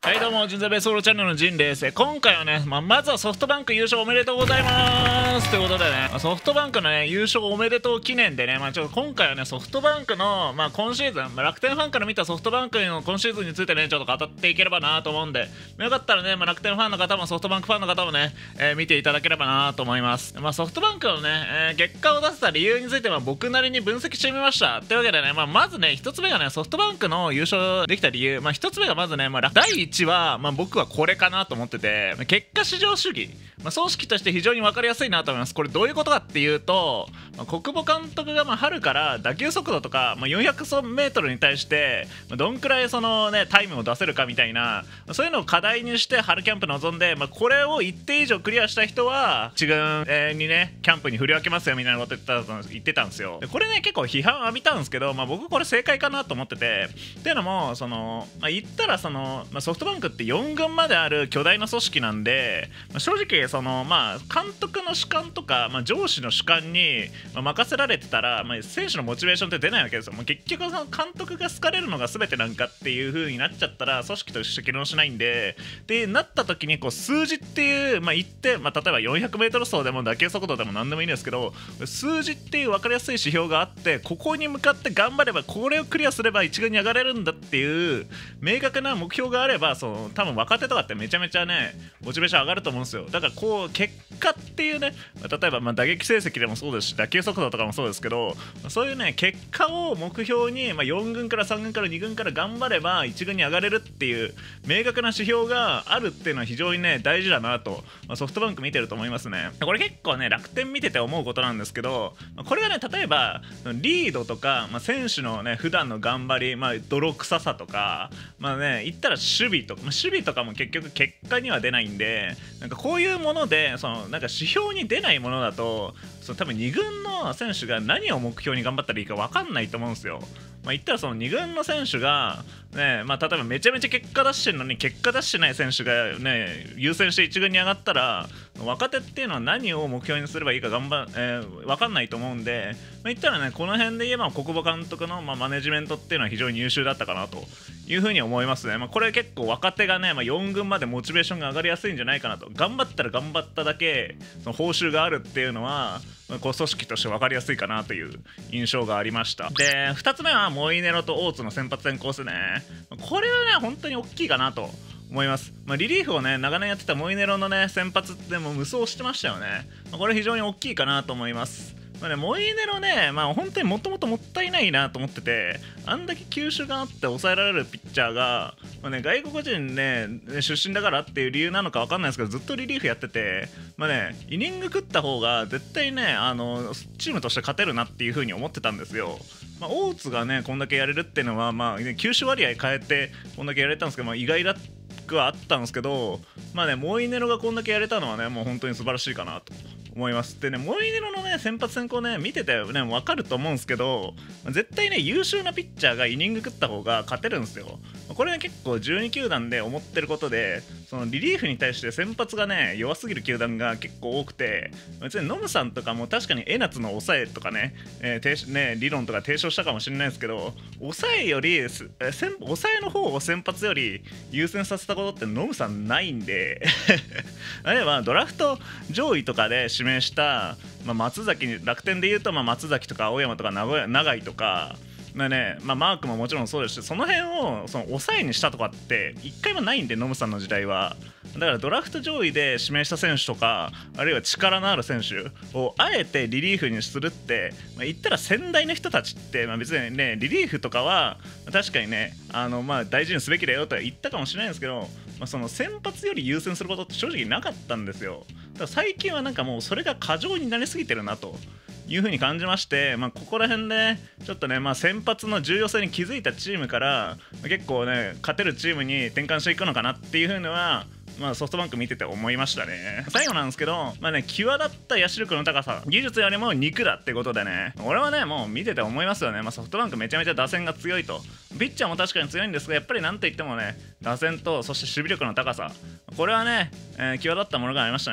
はいどうも、ジンザベースボールチャンネルのジンです。今回はね、まずはソフトバンク優勝おめでとうございますということでね、ソフトバンクのね、優勝おめでとう記念でね、ちょっと今回はね、ソフトバンクの、今シーズン、楽天ファンから見たソフトバンクの今シーズンについてね、ちょっと語っていければなと思うんで、よかったらね、楽天ファンの方もソフトバンクファンの方もね、見ていただければなと思います。ソフトバンクのね、結果を出せた理由については僕なりに分析してみました。というわけでね、まずね、一つ目がね、ソフトバンクの優勝できた理由、一つ目がまずね、第1は、僕はこれかなと思ってて、結果至上主義、組織として非常に分かりやすいなと思います。これどういうことかっていうと、小久保監督が春から打球速度とか、400m に対してどんくらいその、ね、タイムを出せるかみたいな、そういうのを課題にして春キャンプ臨んで、これを一定以上クリアした人は一軍にねキャンプに振り分けますよみたいなこと言ってたんですよ。でこれね結構批判浴びたんですけど、僕これ正解かなと思ってて、っていうのもその、言ったらその、ソフトバンクって4軍まである巨大な組織なんで、正直その監督の主観とか、上司の主観に任せられてたら、選手のモチベーションって出ないわけですよ。結局その監督が好かれるのが全てなんかっていう風になっちゃったら組織として機能しないんで、なった時にこう数字っていう、言って、例えば 400m 走でも打球速度でも何でもいいんですけど、数字っていう分かりやすい指標があって、ここに向かって頑張ればこれをクリアすれば一軍に上がれるんだっていう明確な目標があれば、多分若手とかってめちゃめちゃねモチベーション上がると思うんですよ。だからこう結果っていうね、例えば打撃成績でもそうですし打球速度とかもそうですけど、そういうね結果を目標に、4軍から3軍から2軍から頑張れば1軍に上がれるっていう明確な指標があるっていうのは非常にね大事だなと、ソフトバンク見てると思いますね。これ結構ね楽天見てて思うことなんですけど、これがね例えばリードとか、選手のね普段の頑張り、泥臭さとか、言ったら守備とかも結局結果には出ないんで、なんかこういうものでそのなんか指標に出ないものだと、多分2軍の選手が何を目標に頑張ったらいいか分かんないと思うんですよ。言ったらその2軍の選手が、ね、例えばめちゃめちゃ結果出してるのに結果出してない選手が、ね、優先して1軍に上がったら、若手っていうのは何を目標にすればいいか分かんないと思うんで、言ったらねこの辺で言えば小久保監督の、マネジメントっていうのは非常に優秀だったかなというふうに思いますね。これ結構若手がね、4軍までモチベーションが上がりやすいんじゃないかなと。頑張ったら頑張っただけその報酬があるっていうのは、こう組織として分かりやすいかなという印象がありました。で2つ目はモイネロと大津の先発転向ですね。これはね本当に大きいかなと思います。リリーフをね長年やってたモイネロのね先発ってもう無双してましたよね。これ非常に大きいかなと思います。モイネロね、本当にもともともったいないなと思ってて、あんだけ球種があって抑えられるピッチャーが、外国人ね出身だからっていう理由なのか分かんないですけど、ずっとリリーフやってて、イニング食った方が絶対ねチームとして勝てるなっていう風に思ってたんですよ。大津がねこんだけやれるっていうのは、球種割合変えてこんだけやれたんですけど、意外だはあったんですけど、モイネロがこんだけやれたのはねもう本当に素晴らしいかなと思います。でね、モイネロのね先発先行ね見ててね分かると思うんですけど、絶対ね優秀なピッチャーがイニング食った方が勝てるんですよ。これね結構12球団で思ってることで、そのリリーフに対して先発がね弱すぎる球団が結構多くて、別にノムさんとかも確かに江夏の抑えとかね、理論とか提唱したかもしれないですけど、抑えより抑えの方を先発より優先させたことってノムさんないんで例えばドラフト上位とかで指名した、松崎、楽天でいうと松崎とか青山とか永井とかマークももちろんそうですし、その辺をその抑えにしたとかって一回もないんで、ノムさんの時代は。だからドラフト上位で指名した選手とか、あるいは力のある選手をあえてリリーフにするって、言ったら先代の人たちって、別にねリリーフとかは確かにね大事にすべきだよとは言ったかもしれないんですけど、その先発より優先することって正直なかったんですよ。だから最近はなんかもうそれが過剰になりすぎてるなという風に感じまして、ここら辺でちょっとね、先発の重要性に気づいたチームから結構ね勝てるチームに転換していくのかなっていう風にはソフトバンク見てて思いましたね。最後なんですけど、際立った野手力の高さ、技術よりも肉だってことでね、俺はねもう見てて思いますよね。ソフトバンクめちゃめちゃ打線が強いと、ピッチャーも確かに強いんですが、やっぱりなんといってもね打線とそして守備力の高さ、これはね、際立ったものがありましたね。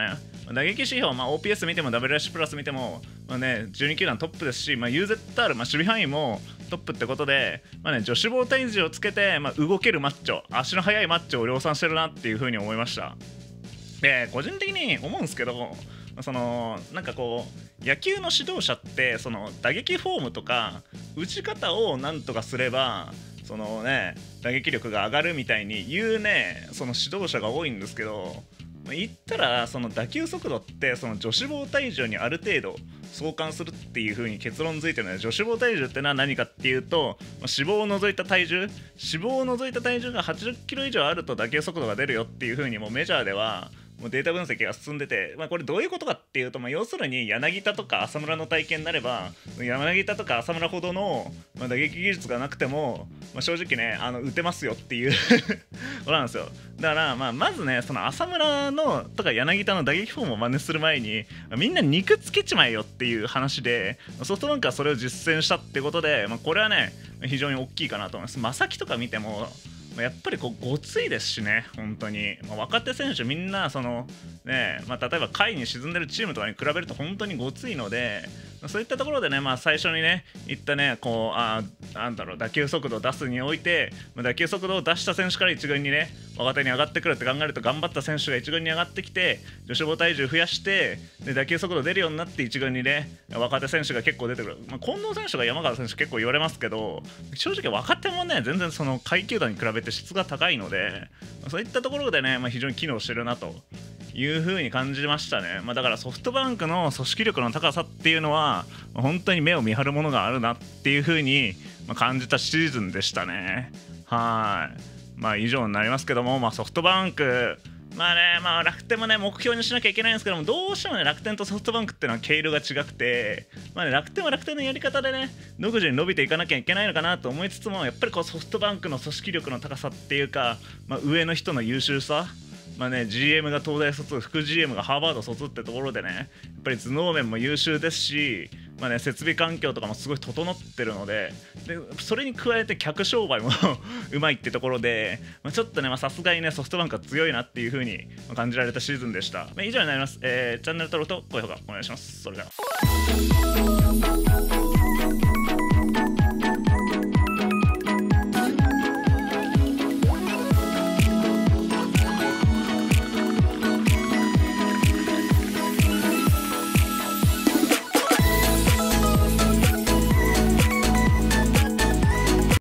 打撃指標、OPS 見ても WRC プラス見ても、12球団トップですし、UZR、守備範囲もトップってことで、女子棒体重をつけて、動けるマッチョ、足の速いマッチョを量産してるなっていう風に思いました。で、個人的に思うんですけど、なんかこう野球の指導者って打撃フォームとか打ち方をなんとかすれば打撃力が上がるみたいに言うね指導者が多いんですけど、言ったら打球速度って女子棒体重にある程度相関するっていう風に結論づいてるので、女子棒体重ってのは何かっていうと、脂肪を除いた体重が80キロ以上あると打球速度が出るよっていう風にもうメジャーではもうデータ分析が進んでて、これどういうことかっていうと、要するに柳田とか浅村の体験になれば、柳田とか浅村ほどの、打撃技術がなくても、正直ね打てますよっていうことなんですよ。だからまずね浅村のとか柳田の打撃フォームを真似する前にみんな肉つけちまえよっていう話で、ソフトバンクはそれを実践したってことで、これはね非常に大きいかなと思います。正木とか見てもやっぱりごついですしね、本当に、若手選手みんな例えば下位に沈んでるチームとかに比べると本当にごついので、そういったところでね、最初にね言ったね打球速度を出すにおいて、打球速度を出した選手から一軍にね若手に上がってくるって考えると、頑張った選手が一軍に上がってきて女子棒体重増やしてで打球速度出るようになって一軍にね若手選手が結構出てくる。近藤選手が山川選手結構言われますけど、正直若手もね全然下位球団に比べて質が高いので、そういったところでね、非常に機能してるなという風に感じましたね。だからソフトバンクの組織力の高さっていうのは本当に目を見張るものがあるなっていう風に感じたシーズンでしたね。以上になりますけども、ソフトバンク楽天もね目標にしなきゃいけないんですけども、どうしてもね楽天とソフトバンクっていうのは毛色が違くて、楽天は楽天のやり方でね独自に伸びていかなきゃいけないのかなと思いつつも、やっぱりソフトバンクの組織力の高さっていうか、上の人の優秀さ、GM が東大卒、副 GM がハーバード卒ってところでね、やっぱり頭脳面も優秀ですし、設備環境とかもすごい整ってるので、それに加えて客商売もうまいってところで、ちょっとねさすがにねソフトバンクは強いなっていう風に感じられたシーズンでした。以上になります。チャンネル登録と高評価お願いします。それでは。